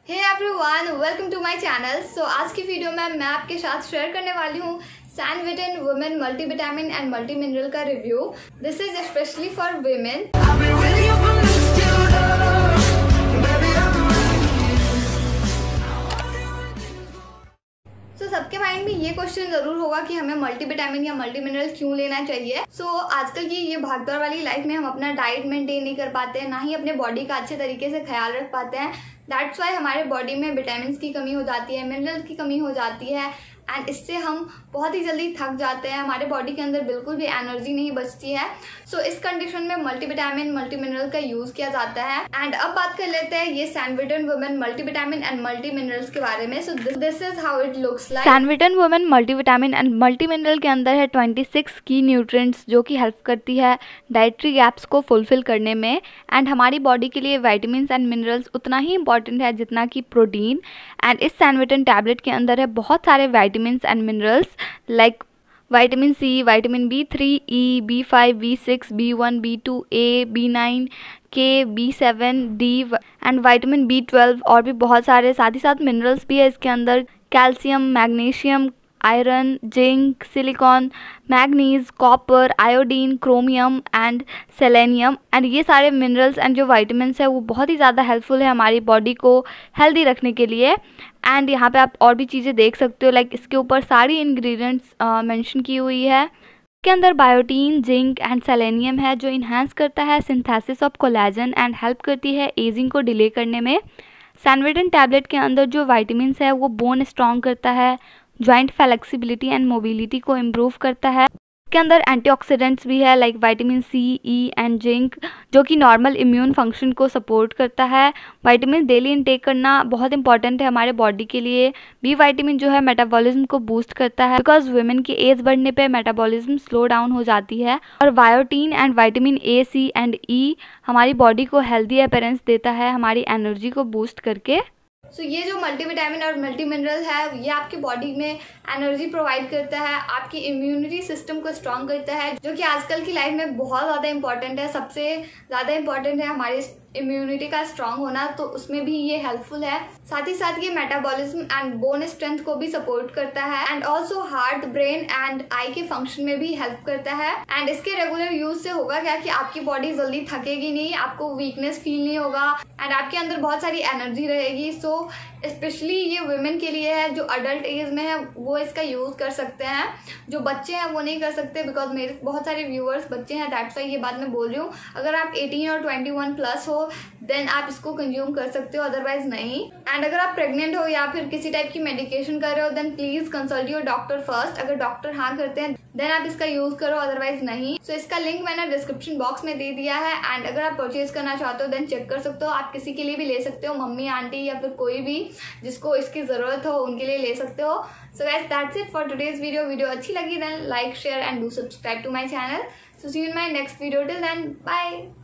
Hey everyone, welcome to my channel. So आज की video में मैं आपके साथ शेयर करने वाली हूँ Sanvitan women multivitamin and multi mineral का review. This is specially for women. सबके माइंड में ये क्वेश्चन जरूर होगा कि हमें मल्टीविटामिन या मल्टी मिनरल क्यों लेना चाहिए। आजकल की ये भागदौड़ वाली लाइफ में हम अपना डाइट मेंटेन नहीं कर पाते हैं, ना ही अपने बॉडी का अच्छे तरीके से ख्याल रख पाते हैं। दैट्स वाई हमारे बॉडी में विटामिन की कमी हो जाती है, मिनरल्स की कमी हो जाती है एंड इससे हम बहुत ही जल्दी थक जाते हैं। हमारे बॉडी के अंदर बिल्कुल भी एनर्जी नहीं बचती है। इस कंडीशन में मल्टीविटामिन मल्टी मिनरल का यूज किया जाता है। एंड अब बात कर लेते हैं ये Sanvitan women multivitamin and multi minerals के बारे में। This is how it looks like. Sanvitan women multivitamin and multi mineral के अंदर है 26 की न्यूट्रिएंट्स जो कि हेल्प करती है डाइटरी गैप्स को फुलफिल करने में। एंड हमारी बॉडी के लिए विटामिन एंड मिनरल्स उतना ही इंपॉर्टेंट है जितना कि प्रोटीन। एंड इस सैनविटन टैबलेट के अंदर है बहुत सारे vitamin and minerals like vitamin C, vitamin B3, E, B5, B6, B1, B2, A, B9, K, B7, D and vitamin B12 और भी बहुत सारे। साथ ही साथ मिनरल्स भी है इसके अंदर, calcium, magnesium, iron, zinc, silicon, manganese, copper, iodine, chromium and selenium. And ये सारे मिनरल्स एंड जो विटामिन्स है वो बहुत ही ज़्यादा हेल्पफुल है हमारी बॉडी को हेल्दी रखने के लिए। एंड यहाँ पे आप और भी चीज़ें देख सकते हो, लाइक इसके ऊपर सारी इंग्रेडिएंट्स मेंशन की हुई है। इसके अंदर बायोटीन, जिंक एंड सेलेनियम है जो इन्हांस करता है synthesis of collagen and help करती है एजिंग को डिले करने में। सैनविटन टैबलेट के अंदर जो विटामिन्स है वो बोन स्ट्रॉन्ग करता है, जॉइंट फ्लेक्सिबिलिटी एंड मोबिलिटी को इम्प्रूव करता है। इसके अंदर एंटीऑक्सीडेंट्स भी है like vitamin C, E and zinc जो कि नॉर्मल इम्यून फंक्शन को सपोर्ट करता है। विटामिन डेली इनटेक करना बहुत इंपॉर्टेंट है हमारे बॉडी के लिए। बी विटामिन जो है मेटाबॉलिज्म को बूस्ट करता है बिकॉज वुमेन की एज बढ़ने पे मेटाबॉलिज्म स्लो डाउन हो जाती है। और biotin and vitamin A, C and E हमारी बॉडी को हेल्दी अपीयरेंस देता है हमारी एनर्जी को बूस्ट करके। ये जो मल्टीविटामिन और मल्टी मिनरल है ये आपकी बॉडी में एनर्जी प्रोवाइड करता है, आपकी इम्यूनिटी सिस्टम को स्ट्रॉन्ग करता है जो कि आजकल की लाइफ में बहुत ज़्यादा इंपॉर्टेंट है। सबसे ज़्यादा इंपॉर्टेंट है हमारी इम्यूनिटी का स्ट्रॉन्ग होना, तो उसमें भी ये हेल्पफुल है। साथ ही साथ ये मेटाबॉलिज्म एंड बोन स्ट्रेंथ को भी सपोर्ट करता है and also heart, brain and eye के फंक्शन में भी हेल्प करता है। एंड इसके रेगुलर यूज से होगा क्या कि आपकी बॉडी जल्दी थकेगी नहीं, आपको वीकनेस फील नहीं होगा एंड आपके अंदर बहुत सारी एनर्जी रहेगी। स्पेशली ये वुमेन के लिए है जो अडल्ट एज में है, वो इसका यूज कर सकते हैं। जो बच्चे हैं वो नहीं कर सकते बिकॉज मेरे बहुत सारे व्यूअर्स बच्चे हैं, दैट्स वाई ये बात मैं बोल रही हूँ। अगर आप 18 और 21 प्लस हो देन आप इसको कंज्यूम कर सकते हो, अदरवाइज नहीं। एंड अगर आप प्रेग्नेंट हो या फिर किसी टाइप की मेडिकेशन कर रहे हो then please consult your doctor first. अगर डॉक्टर हाँ करते हैं देन आप इसका यूज करो, अदरवाइज नहीं। इसका लिंक मैंने डिस्क्रिप्शन बॉक्स में दे दिया है एंड अगर आप परचेज करना चाहते हो देन चेक कर सकते हो। आप किसी के लिए भी ले सकते हो, मम्मी, आंटी या फिर कोई भी जिसको इसकी जरूरत हो उनके लिए ले सकते हो। So guys that's it for today's video. Video अच्छी लगी then like, share and do subscribe to my channel. See you in my next video. Till then bye.